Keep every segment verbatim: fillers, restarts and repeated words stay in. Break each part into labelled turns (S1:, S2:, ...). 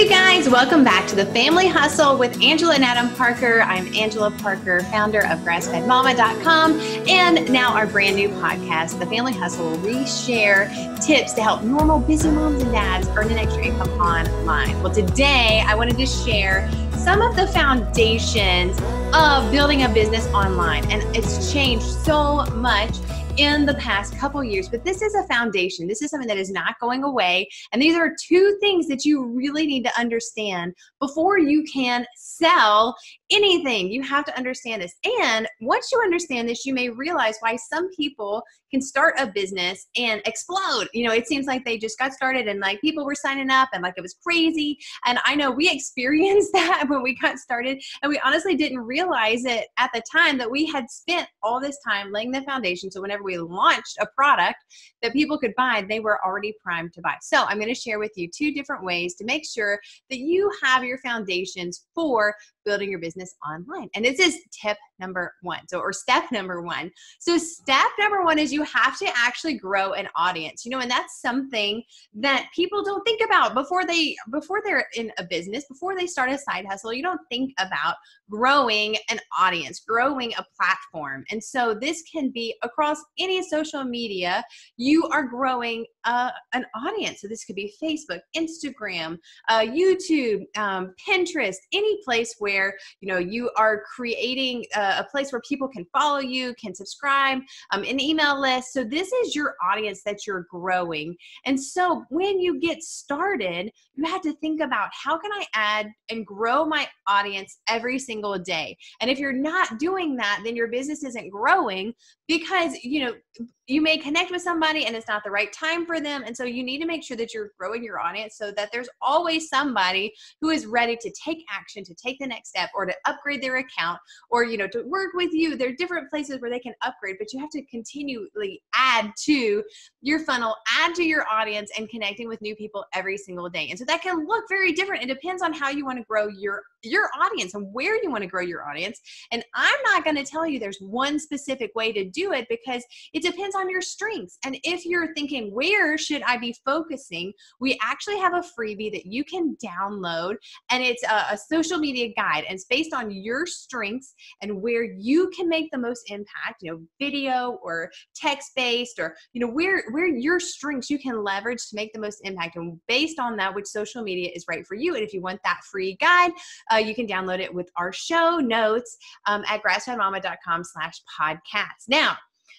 S1: you guys, welcome back to the Family Hustle with Angela and Adam Parker. I'm Angela Parker, founder of grass fed mama dot com, and now our brand new podcast, The Family Hustle, where we share tips to help normal busy moms and dads earn an extra income online. Well, today I wanted to share some of the foundations of building a business online, and it's changed so much in the past couple years, but this is a foundation. This is something that is not going away. And these are two things that you really need to understand before you can sell anything. You have to understand this. And once you understand this, you may realize why some people can start a business and explode. You know, it seems like they just got started and like people were signing up and like it was crazy. And I know we experienced that when we got started, and we honestly didn't realize it at the time that we had spent all this time laying the foundation. So whenever we launched a product that people could buy, they were already primed to buy. So I'm going to share with you two different ways to make sure that you have your foundations for building your business online. And this is tip number one, so or step number one. So step number one is you have to actually grow an audience. You know, and that's something that people don't think about before they before they're in a business, before they start a side hustle. You don't think about growing an audience, growing a platform. And so this can be across any social media. You are growing uh, an audience. So this could be Facebook, Instagram, uh, YouTube, um, Pinterest, any place where, you know, you are creating a, a place where people can follow you, can subscribe, um, an email list. So this is your audience that you're growing. And so when you get started, you have to think about, how can I add and grow my audience every single day? And if you're not doing that, then your business isn't growing, because, you know, you may connect with somebody and it's not the right time for them. And so you need to make sure that you're growing your audience so that there's always somebody who is ready to take action, to take the next step, or to upgrade their account, or, you know, to work with you. There are different places where they can upgrade, but you have to continually add to your funnel, add to your audience, and connecting with new people every single day. And so that can look very different. It depends on how you want to grow your, your audience and where you want to grow your audience. And I'm not going to tell you there's one specific way to do it, because it depends on your strengths. And if you're thinking, where should I be focusing? We actually have a freebie that you can download, and it's a, a social media guide, and it's based on your strengths and where you can make the most impact, you know, video or text-based, or, you know, where, where your strengths you can leverage to make the most impact. And based on that, which social media is right for you. And if you want that free guide, uh, you can download it with our show notes um, at grass fed mama dot com slash podcast. Now,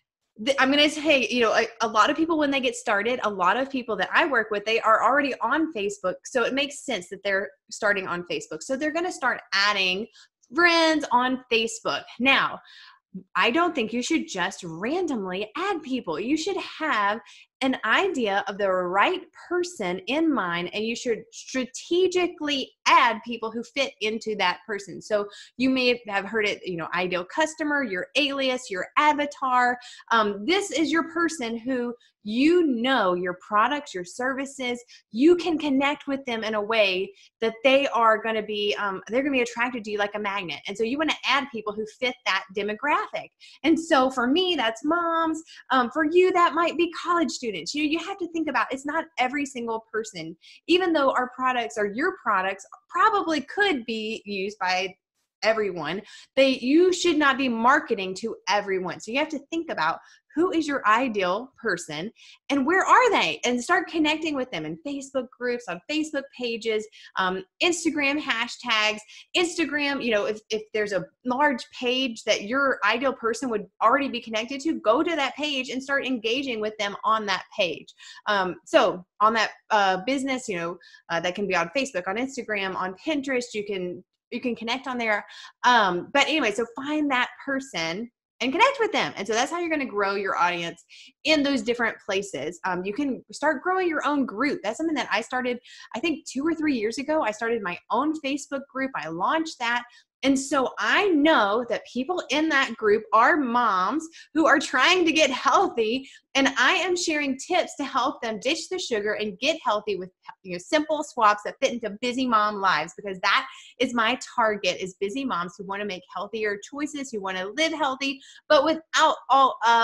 S1: I'm going to say, you know, a, a lot of people, when they get started, a lot of people that I work with, they are already on Facebook. So it makes sense that they're starting on Facebook. So they're going to start adding friends on Facebook. Now, I don't think you should just randomly add people. You should have an idea of the right person in mind, and you should strategically add people who fit into that person. So you may have heard it, you know, ideal customer, your alias, your avatar. Um, this is your person who, you know, your products, your services, you can connect with them in a way that they are going to be, um, they're going to be attracted to you like a magnet. And so you want to add people who fit that demographic. And so for me, that's moms. Um, for you, that might be college students. You know, you have to think about, it's not every single person, even though our products or your products probably could be used by everyone. They, you should not be marketing to everyone. So you have to think about, who is your ideal person and where are they? And start connecting with them in Facebook groups, on Facebook pages, um, Instagram hashtags, Instagram, you know, if, if there's a large page that your ideal person would already be connected to, go to that page and start engaging with them on that page. Um, so on that uh, business, you know, uh, that can be on Facebook, on Instagram, on Pinterest, you can, you can connect on there. Um, but anyway, so find that person and connect with them. And so that's how you're going to grow your audience in those different places. Um, you can start growing your own group. That's something that I started, I think two or three years ago. I started my own Facebook group. I launched that. And so I know that people in that group are moms who are trying to get healthy, and I am sharing tips to help them ditch the sugar and get healthy with, you know, simple swaps that fit into busy mom lives, because that is my target, is busy moms who want to make healthier choices, who want to live healthy, but without all of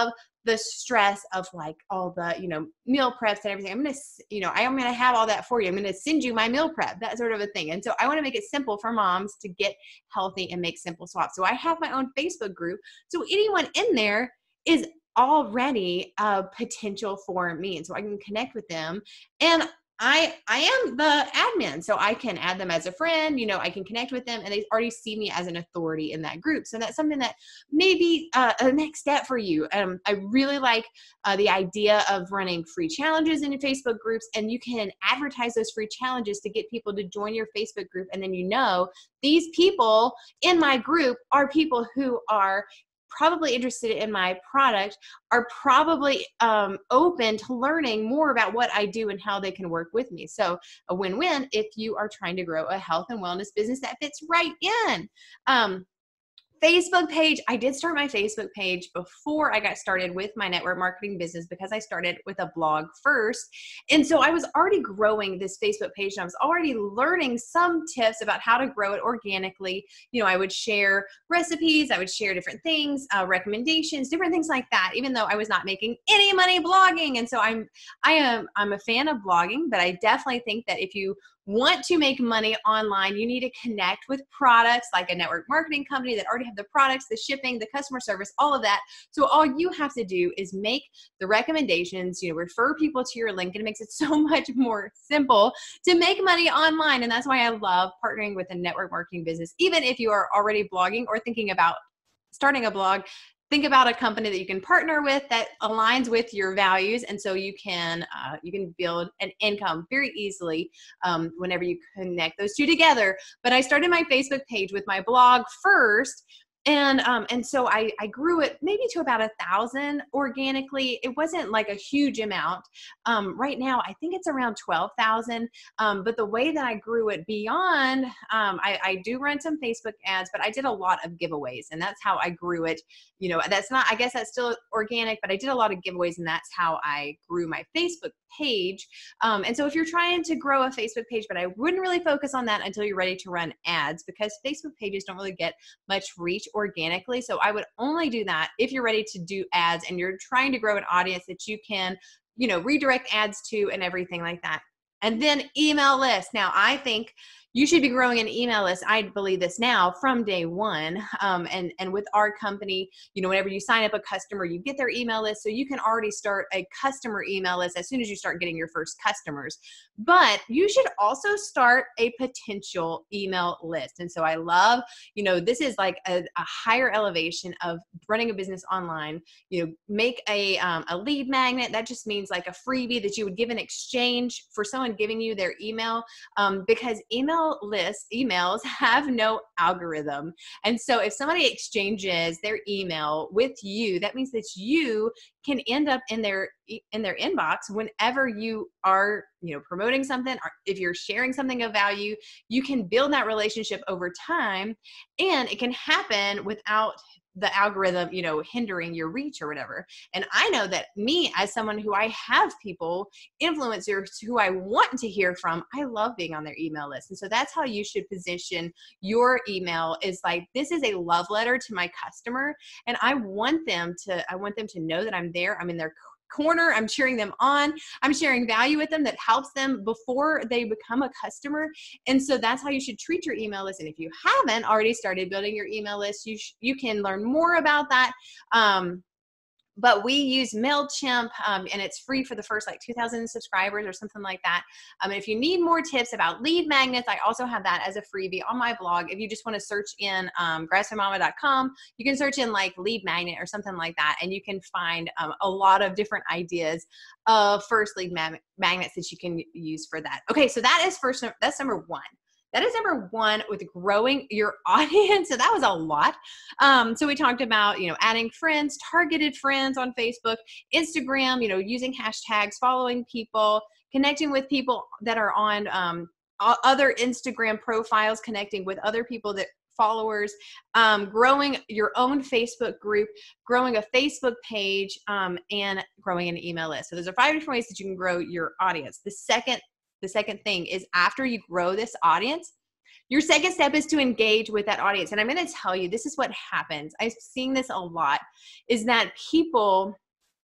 S1: the stress of like all the, you know, meal preps and everything. I'm going to, you know, I am going to have all that for you. I'm going to send you my meal prep, that sort of a thing. And so I want to make it simple for moms to get healthy and make simple swaps. So I have my own Facebook group. So anyone in there is already a potential for me. And so I can connect with them. And I I am the admin, so I can add them as a friend, you know, I can connect with them, and they already see me as an authority in that group. So that's something that maybe uh, a next step for you. Um, I really like uh, the idea of running free challenges in your Facebook groups, and you can advertise those free challenges to get people to join your Facebook group. And then, you know, these people in my group are people who are probably interested in my product, are probably um, open to learning more about what I do and how they can work with me. So a win-win if you are trying to grow a health and wellness business that fits right in. Um, Facebook page. I did start my Facebook page before I got started with my network marketing business because I started with a blog first. And so I was already growing this Facebook page and I was already learning some tips about how to grow it organically. You know, I would share recipes, I would share different things, uh, recommendations, different things like that, even though I was not making any money blogging. And so I'm, I am, I'm a fan of blogging, but I definitely think that if you want to make money online, you need to connect with products like a network marketing company that already have the products, the shipping, the customer service, all of that. So all you have to do is make the recommendations, you know, refer people to your link, and it makes it so much more simple to make money online. And that's why I love partnering with a network marketing business. Even if you are already blogging or thinking about starting a blog, think about a company that you can partner with that aligns with your values, and so you can uh, you can build an income very easily um, whenever you connect those two together. But I started my Facebook page with my blog first. And um, and so I, I grew it maybe to about a thousand organically. It wasn't like a huge amount. Um, right now, I think it's around twelve thousand. Um, but the way that I grew it beyond, um, I, I do run some Facebook ads, but I did a lot of giveaways, and that's how I grew it. You know, that's not, I guess that's still organic, but I did a lot of giveaways, and that's how I grew my Facebook page. Um, and so if you're trying to grow a Facebook page, but I wouldn't really focus on that until you're ready to run ads, because Facebook pages don't really get much reach organically. So I would only do that if you're ready to do ads and you're trying to grow an audience that you can, you know, redirect ads to and everything like that. And then email lists. Now, I think you should be growing an email list. I believe this now from day one. Um, and, and with our company, you know, whenever you sign up a customer, you get their email list. So you can already start a customer email list as soon as you start getting your first customers. But you should also start a potential email list. And so I love, you know, this is like a, a higher elevation of running a business online. You know, make a, um, a lead magnet. That just means like a freebie that you would give in exchange for someone giving you their email, um, because email lists, emails have no algorithm. And so if somebody exchanges their email with you, that means that you can end up in their in their inbox whenever you are, you know, promoting something, or if you're sharing something of value. You can build that relationship over time, and it can happen without the algorithm, you know, hindering your reach or whatever. And I know that me, as someone who I have people, influencers who I want to hear from, I love being on their email list. And so that's how you should position your email, is like, this is a love letter to my customer. And I want them to, I want them to know that I'm there. I'm in their corner. I'm cheering them on. I'm sharing value with them that helps them before they become a customer. And so that's how you should treat your email list. And if you haven't already started building your email list, you sh- you can learn more about that. Um, But we use MailChimp, um, and it's free for the first like two thousand subscribers or something like that. Um, and if you need more tips about lead magnets, I also have that as a freebie on my blog. If you just want to search in um, grass fed mama dot com, you can search in like lead magnet or something like that, and you can find um, a lot of different ideas of first lead mag- magnets that you can use for that. Okay, so that is first, that's number one. That is number one with growing your audience. So that was a lot. Um, so we talked about, you know, adding friends, targeted friends on Facebook, Instagram, you know, using hashtags, following people, connecting with people that are on um, other Instagram profiles, connecting with other people that followers, um, growing your own Facebook group, growing a Facebook page, um, and growing an email list. So those are five different ways that you can grow your audience. The second The second thing is, after you grow this audience, your second step is to engage with that audience. And I'm going to tell you, this is what happens. I've seen this a lot, is that people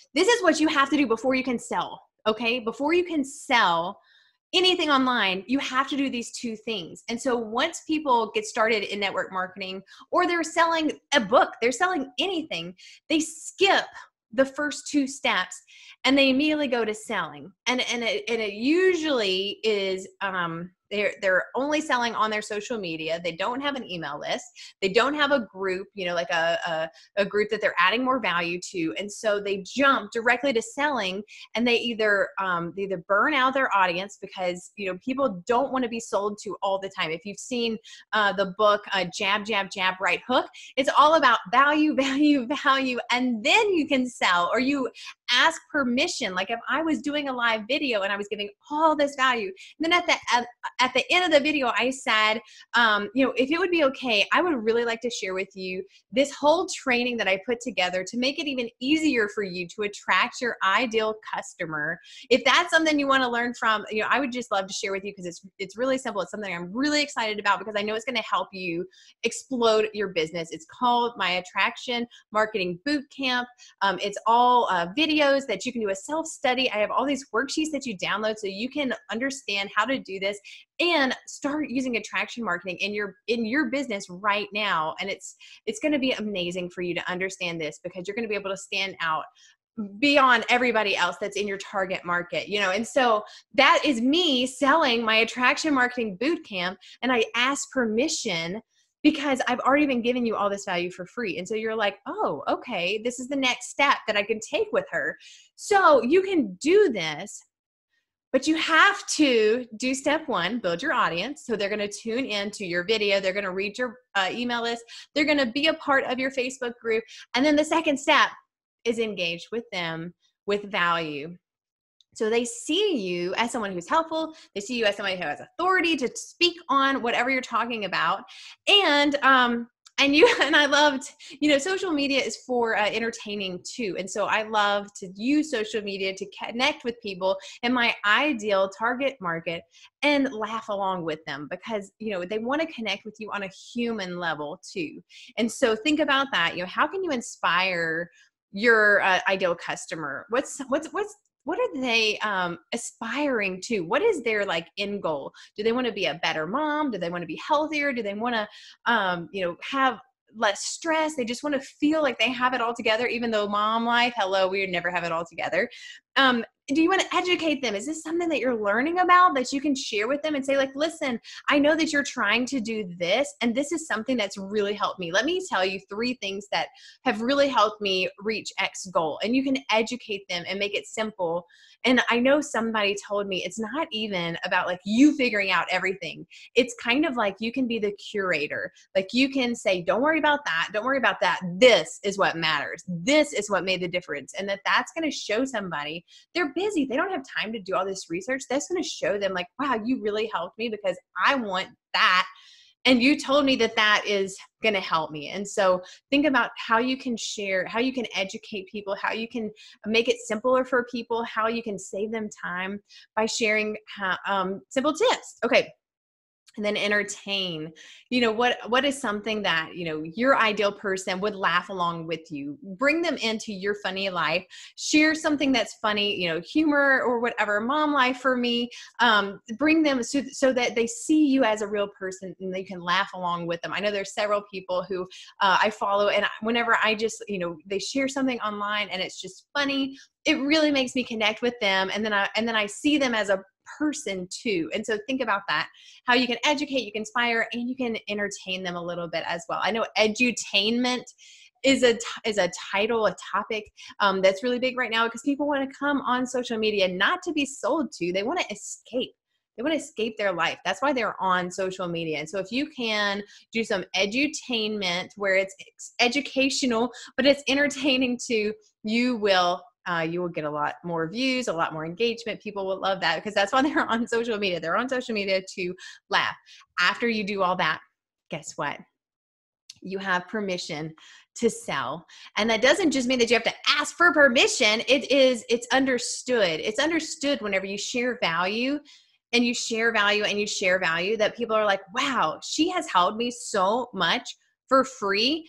S1: this is what you have to do before you can sell. Okay. Before you can sell anything online, you have to do these two things. And so once people get started in network marketing, or they're selling a book, they're selling anything, they skip the first two steps and they immediately go to selling. And, and, it, and it usually is, um, they're, they're only selling on their social media. They don't have an email list. They don't have a group, you know, like a, a, a group that they're adding more value to. And so they jump directly to selling, and they either, um, they either burn out their audience because, you know, people don't want to be sold to all the time. If you've seen uh, the book, uh, Jab, Jab, Jab, Right Hook, it's all about value, value, value, and then you can sell, or you ask permission. Like if I was doing a live video and I was giving all this value, and then at the, at, at the end of the video, I said, um, you know, if it would be okay, I would really like to share with you this whole training that I put together to make it even easier for you to attract your ideal customer. If that's something you want to learn from, you know, I would just love to share with you, because it's, it's really simple. It's something I'm really excited about because I know it's going to help you explode your business. It's called my Attraction Marketing Boot Camp. Um, it's all uh, videos that you can do a self-study. I have all these worksheets that you download so you can understand how to do this and start using attraction marketing in your in your business right now. And it's it's going to be amazing for you to understand this, because you're going to be able to stand out beyond everybody else that's in your target market, you know. And so that is me selling my Attraction Marketing Boot Camp, and I asked permission because I've already been giving you all this value for free. And so you're like, oh, okay, this is the next step that I can take with her. So you can do this, but you have to do step one, build your audience. So they're going to tune into your video. They're going to read your uh, email list. They're going to be a part of your Facebook group. And then the second step is engage with them with value. So they see you as someone who's helpful. They see you as somebody who has authority to speak on whatever you're talking about. And, um, and you, and I loved, you know, social media is for uh, entertaining too. And so I love to use social media to connect with people in my ideal target market and laugh along with them, because, you know, they want to connect with you on a human level too. And so think about that. You know, how can you inspire your uh, ideal customer? What's, what's, what's, What are they um, aspiring to? What is their like end goal? Do they want to be a better mom? Do they want to be healthier? Do they want to, um, you know, have less stress? They just want to feel like they have it all together, even though mom life, hello, we would never have it all together. Um, do you want to educate them? Is this something that you're learning about that you can share with them and say, like, listen, I know that you're trying to do this, and this is something that's really helped me. Let me tell you three things that have really helped me reach X goal. And you can educate them and make it simple. And I know somebody told me it's not even about like you figuring out everything. It's kind of like you can be the curator. Like you can say, don't worry about that. Don't worry about that. This is what matters. This is what made the difference. And that that's going to show somebody they're busy. They don't have time to do all this research. That's going to show them like, wow, you really helped me because I want that. And you told me that that is going to help me. And so think about how you can share, how you can educate people, how you can make it simpler for people, how you can save them time by sharing how, um, simple tips. Okay. And then entertain. You know, what, what is something that, you know, your ideal person would laugh along with you? Bring them into your funny life. Share something that's funny, you know, humor or whatever, mom life for me. Um, bring them so, so that they see you as a real person and they can laugh along with them. I know there's several people who uh, I follow, and whenever I just, you know, they share something online and it's just funny, it really makes me connect with them. And then I, and then I see them as a person too. And so think about that, how you can educate, you can inspire, and you can entertain them a little bit as well. I know edutainment is a, is a title, a topic um, that's really big right now because people want to come on social media, not to be sold to, they want to escape. They want to escape their life. That's why they're on social media. And so if you can do some edutainment where it's educational, but it's entertaining too, you will Uh, you will get a lot more views, a lot more engagement. People will love that because that's why they're on social media. They're on social media to laugh. After you do all that, guess what? You have permission to sell. And that doesn't just mean that you have to ask for permission. It is, it's understood. It's understood whenever you share value and you share value and you share value that people are like, wow, she has helped me so much for free.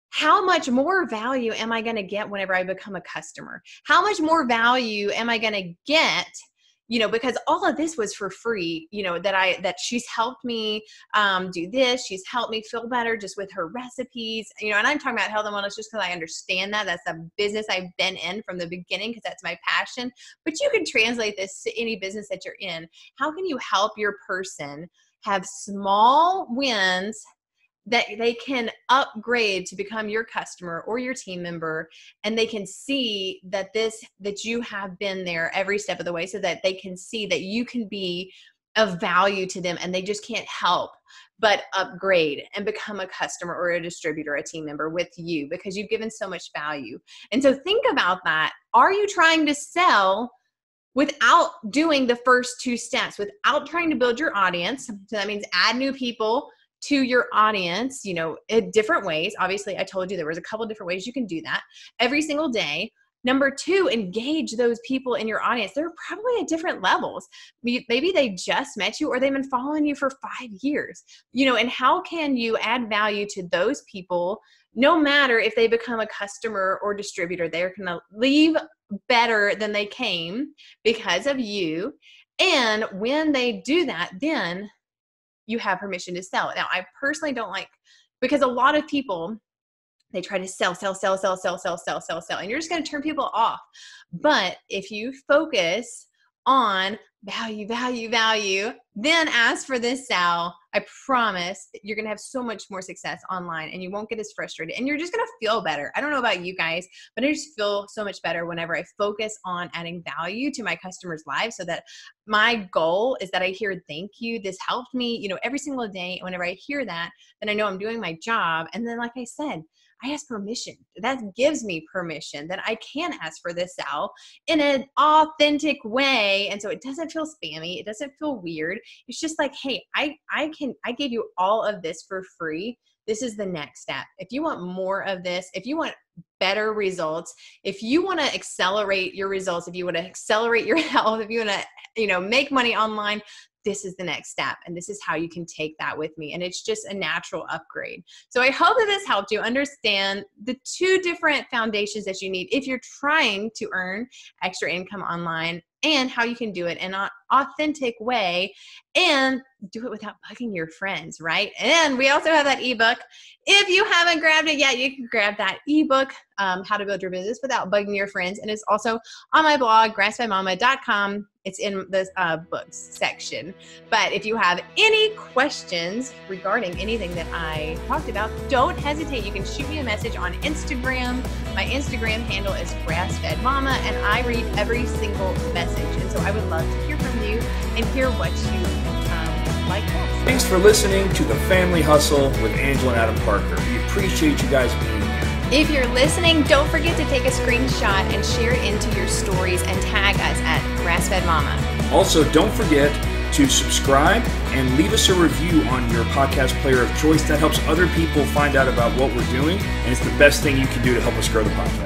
S1: how much more value am I going to get whenever I become a customer? How much more value am I going to get? You know, because all of this was for free, you know, that I, that she's helped me um, do this. She's helped me feel better just with her recipes, you know, and I'm talking about health and wellness just because I understand that. That's the business I've been in from the beginning because that's my passion. But you can translate this to any business that you're in. How can you help your person have small wins that they can upgrade to become your customer or your team member, and they can see that this, that you have been there every step of the way, so that they can see that you can be of value to them, and they just can't help but upgrade and become a customer or a distributor, a team member with you because you've given so much value. And so think about that. Are you trying to sell without doing the first two steps, without trying to build your audience? So that means add new people to your audience, you know, in different ways. Obviously, I told you there was a couple different ways you can do that every single day. Number two, engage those people in your audience. They're probably at different levels. Maybe they just met you or they've been following you for five years, you know, and how can you add value to those people no matter if they become a customer or distributor? They're going to leave better than they came because of you. And when they do that, then you have permission to sell. Now, I personally don't like, because a lot of people, they try to sell, sell, sell, sell, sell, sell, sell, sell, sell, and you're just going to turn people off. But if you focus on value, value, value, then ask for this sell, I promise you're going to have so much more success online and you won't get as frustrated and you're just going to feel better. I don't know about you guys, but I just feel so much better whenever I focus on adding value to my customers' lives, so that my goal is that I hear, thank you, this helped me, you know, every single day. Whenever I hear that, then I know I'm doing my job. And then, like I said, I ask permission. That gives me permission that I can ask for this sell in an authentic way. And so it doesn't feel spammy. It doesn't feel weird. It's just like, hey, I, I can, I gave you all of this for free. This is the next step. If you want more of this, if you want better results, if you want to accelerate your results, if you want to accelerate your health, if you want to, you know, make money online, this is the next step. And this is how you can take that with me. And it's just a natural upgrade. So I hope that this helped you understand the two different foundations that you need if you're trying to earn extra income online, and how you can do it in an authentic way and do it without bugging your friends, right? And we also have that ebook. If you haven't grabbed it yet, you can grab that ebook, um, How to Build Your Business Without Bugging Your Friends. And it's also on my blog, grass fed mama dot com. It's in the uh, books section. But if you have any questions regarding anything that I talked about, don't hesitate. You can shoot me a message on Instagram. My Instagram handle is grass fed mama, and I read every single message. And so I would love to hear from you and hear what you um, like best.
S2: Thanks for listening to The Family Hustle with Angela and Adam Parker. We appreciate you guys being here.
S1: If you're listening, don't forget to take a screenshot and share it into your stories and tag us at Grass-Fed Mama.
S2: Also, don't forget to subscribe and leave us a review on your podcast player of choice. That helps other people find out about what we're doing, and it's the best thing you can do to help us grow the podcast.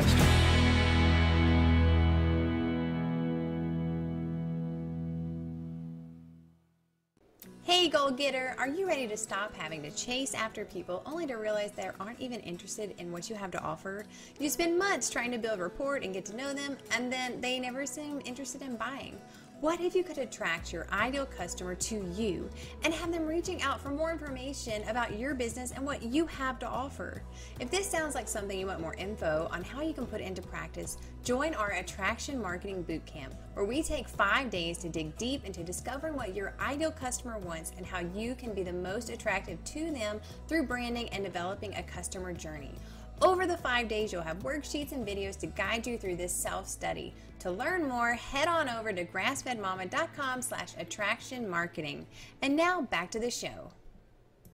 S1: Hey, goal getter, are you ready to stop having to chase after people only to realize they aren't even interested in what you have to offer? You spend months trying to build rapport and get to know them, and then they never seem interested in buying. What if you could attract your ideal customer to you and have them reaching out for more information about your business and what you have to offer? If this sounds like something you want more info on how you can put into practice, join our Attraction Marketing Bootcamp, where we take five days to dig deep into discovering what your ideal customer wants and how you can be the most attractive to them through branding and developing a customer journey. Over the five days, you'll have worksheets and videos to guide you through this self-study. To learn more, head on over to grass fed mama dot com slash attraction marketing. And now back to the show.